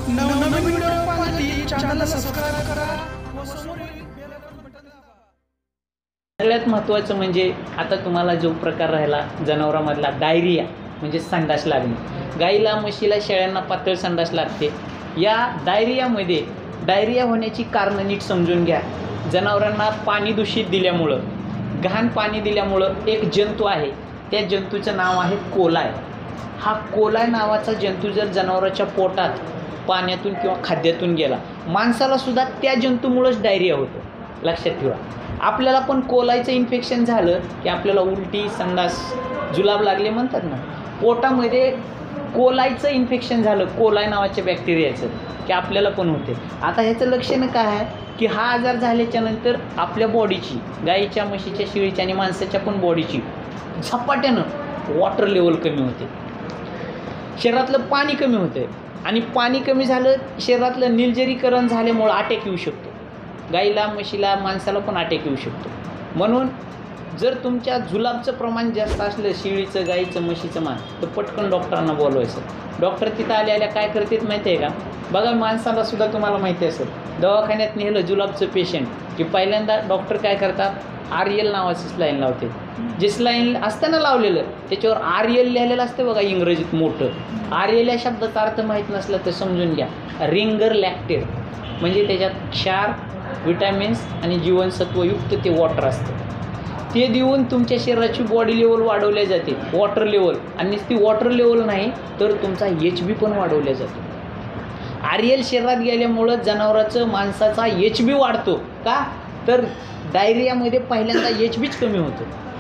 नवनवीन व्हिडिओ पाहण्यासाठी चॅनलला सबस्क्राइब करा व समोरील बेल आयकॉन बटन दाबा। सगळ्यात महत्त्वाचं म्हणजे आता तुम्हाला जो प्रकार राहिला जनावरांमधला डायरिया म्हणजे संडास लागणे। गाईला, म्हशीला, शेळ्यांना पातळ संडास लागते। या डायरिया होण्याची कारणं नीट समजून घ्या। जनावरांना पाणी दूषित दिल्यामुळं, घाण पाणी दिल्यामुळं एक जंतू आहे, त्या जंतूचं नाव आहे कोलाय। हा कोलाय नावाचा जंतू जर जनावराच्या पोटात, पाण्यातून किंवा खाद्यातून गेला, माणसाला सुद्धा त्या जंतूमुळेच डायरिया होतो। लक्षात ठेवा। आपल्याला पण कोलायचं इन्फेक्शन झालं की आपल्याला उलटी, संडास, जुलाब लागले म्हणतात ना, पोटामध्ये कोलायचं इन्फेक्शन झालं, कोलाय नावाच्या बॅक्टेरियाचं, की आपल्याला पण होते। आता ह्याचं लक्षण काय आहे की हा आजार झाल्याच्या नंतर आपल्या बॉडीची, गाईच्या, म्हशीच्या, शेळीच्या आणि माणसाच्या पण बॉडीची झपाट्यानं वॉटर लेवल कमी होते, शरीरातलं पाणी कमी होते आणि पाणी कमी झालं, शरीरातलं निर्जलीकरण झाल्यामुळं अटॅक येऊ शकतो। गाईला, म्हशीला, माणसाला पण अटॅक येऊ शकतो। म्हणून जर तुमच्या जुलाबचं प्रमाण जास्त असलं, शेळीचं, गाईचं, म्हशीचं तर पटकन डॉक्टरांना बोलवायचं। डॉक्टर तिथं आल्या काय करतात माहिती आहे का? बघा, माणसाला सुद्धा तुम्हाला माहिती असेल, दवाखान्यात नेलं जुलाबचं पेशंट की पहिल्यांदा डॉक्टर काय करतात, RL नावाचं स्लाईन लावते। जे स्लाईन असतं ना लावलेलं, त्याच्यावर RL लिहिलेलं असतं बघा इंग्रजीत मोठं। RL या शब्दाचा अर्थ माहीत नसला तर समजून घ्या, रिंगर लॅक्टेड, म्हणजे त्याच्यात क्षार, विटॅमिन्स आणि जीवनसत्वयुक्त ते वॉटर असतं। ते देऊन तुमच्या शरीराची बॉडी लेवल वाढवल्या जाते, वॉटर लेवल, आणि ती वॉटर लेवल नाही तर तुमचा HB पण वाढवल्या जातो। RL शरीरात गेल्यामुळं जनावराचं, माणसाचा HB वाढतो का? तर डायरियामध्ये पहिल्यांदा HBच कमी होतो।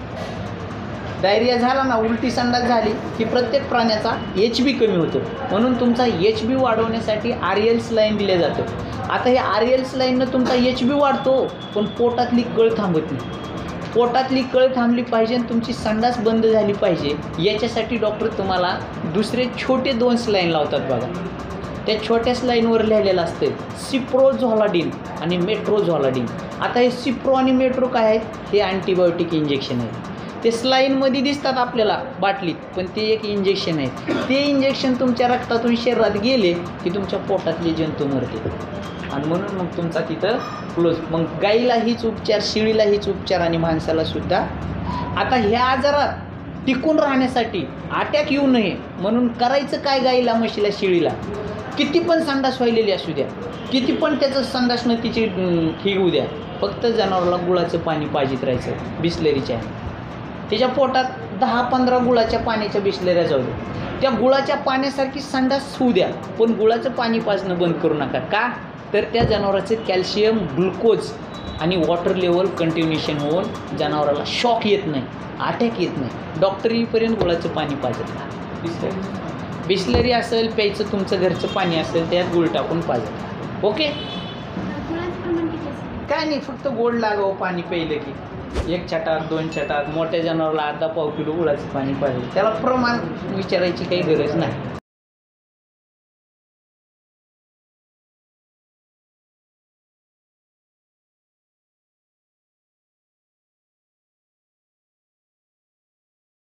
डायरिया झाला ना, उलटी संडास झाली की प्रत्येक प्राण्याचा HB कमी होतो। म्हणून तुमचा HB वाढवण्यासाठी RL स्लाईन दिले जातं। आता हे RL स्लाईननं तुमचा HB वाढतो, पण पोटातली कळ थांबत नाही। पोटातली कळ थांबली पाहिजे आणि तुमची संडास बंद झाली पाहिजे, याच्यासाठी डॉक्टर तुम्हाला दुसरे छोटे 2 स्लाईन लावतात बघा। त्या छोट्या स्लाईनवर लिहिलेलं असतं सिप्रोझोलाडिन आणि मेट्रोझोलाडिन। आता हे सिप्रो आणि मेट्रो काय आहेत? हे अँटीबायोटिक इंजेक्शन आहेत। ते स्लाईनमध्ये दिसतात आपल्याला बाटलीत, पण ते एक इंजेक्शन आहे। ते इंजेक्शन तुमच्या रक्तातून शरीरात गेले की तुमच्या पोटातले जंतू मरते आणि म्हणून मग तुमचा तिथं क्लोज। मग गाईला हीच उपचार, शेळीला हीच उपचार आणि माणसाला सुद्धा। आता ह्या आजारात टिकून राहण्यासाठी, अटॅक येऊ नये म्हणून करायचं काय? गाईला, म्हशीला, शेळीला किती पण संडास व्हायलेली असू द्या, किती पण त्याचं संडासनं तिची ही होऊ द्या, फक्त जनावराला गुळाचं पाणी पाजित राहायचं, बिस्लरीच्या। त्याच्या पोटात 10-15 गुळाच्या पाण्याच्या बिस्लऱ्या जाऊ द्या, त्या गुळाच्या पाण्यासारखी संडास होऊ द्या, पण गुळाचं पाणी पाजणं बंद करू नका। का? तर त्या जनावराचं कॅल्शियम, ग्लुकोज आणि वॉटर लेवल कंटिन्युएशन होऊन जनावराला शॉक येत नाही, अटॅक येत नाही। डॉक्टर येईपर्यंत गुळाचं पाणी पाजत राहा। बिस्लरी असेल, प्यायचं तुमचं घरचं पाणी असेल, त्यात गुळ टाकून पाजत। ओके, काय नाही, फक्त गोड लागावं पाणी प्यायलं की 1 छटाक 2 छटाक। मोठ्या जनावराला अर्धा पाव किलो गुळाचं पाणी पाहिजे, त्याला प्रमाण विचारायची काही गरज नाही।